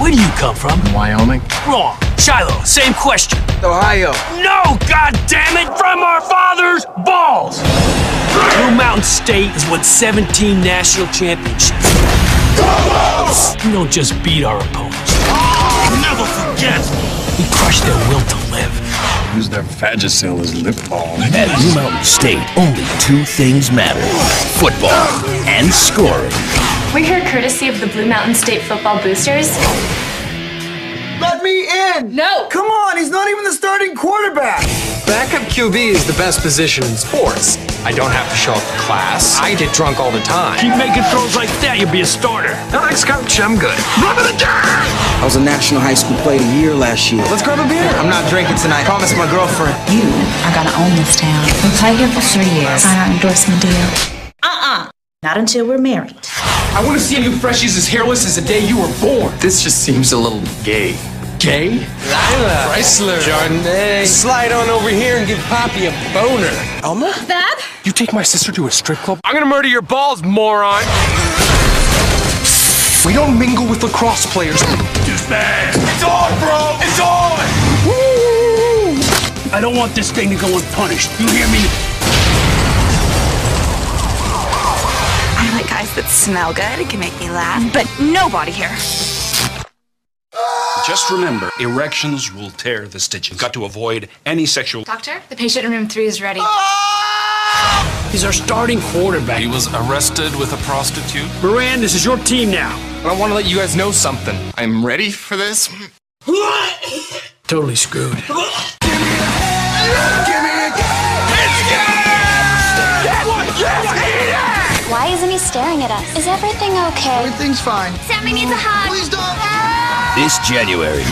Where do you come from? Wyoming. Wrong. Shiloh, same question. Ohio. No, goddammit! From our father's balls! Blue Mountain State has won 17 national championships. We don't just beat our opponents. Never forget! We crushed their will to live. Use their Vagisil as lip balm. At Blue Mountain State, only two things matter: football and scoring. We're here courtesy of the Blue Mountain State Football Boosters. Let me in! No! Come on, he's not even the starting quarterback! Backup QB is the best position in sports. I don't have to show up to class. I get drunk all the time. Keep making throws like that, you'll be a starter. Thanks, coach. I'm good. Run to the dirt! I was a National High School Player of the Year last year. Let's grab a beer. I'm not drinking tonight. Promise my girlfriend. You are gonna own this town. We'll play here for 3 years. Sign our endorsement deal. Not until we're married. I want to see you freshies as hairless as the day you were born. This just seems a little gay. Gay? Lila. Chrysler. Chardonnay. Slide on over here and give Poppy a boner. Elma? Dad? You take my sister to a strip club? I'm gonna murder your balls, moron! We don't mingle with lacrosse players. Douchebag! It's on, bro! It's on! I don't want this thing to go unpunished. You hear me? I like guys that smell good and can make me laugh, but nobody here. Just remember, erections will tear the stitches. Got to avoid any sexual... Doctor, the patient in room 3 is ready. He's our starting quarterback. He was arrested with a prostitute. Moran, this is your team now. I want to let you guys know something. I'm ready for this. Totally screwed. Why isn't he staring at us? Is everything okay? Everything's fine. Sammy needs a hug. Please don't! This January,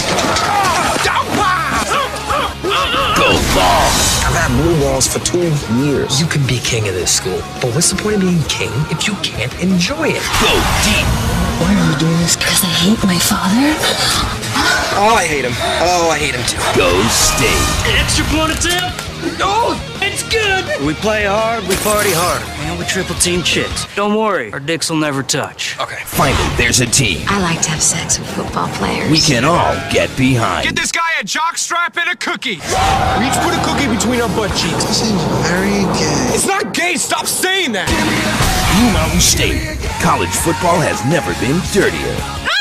go long. I've had blue balls for 2 years. You can be king of this school, but what's the point of being king if you can't enjoy it? Go deep. Why are you doing this? Because I hate my father. Oh, I hate him. Oh, I hate him too. Go stay. Extra point attempt? Oh, it's good. We play hard, we party hard, and we triple team chicks. Don't worry, our dicks will never touch. Okay. Finally, there's a team I like to have sex with football players. we can all get behind. Get this guy a jockstrap and a cookie. We each put a cookie between our butt cheeks. This seems very gay. It's not gay. Stop saying that. Blue Mountain State. College football has never been dirtier.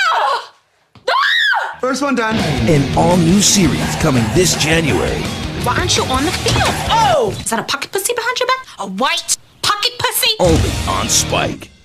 First one done. An all-new series coming this January. Why aren't you on the field? Oh! Is that a pocket pussy behind your back? A white pocket pussy? Only on Spike.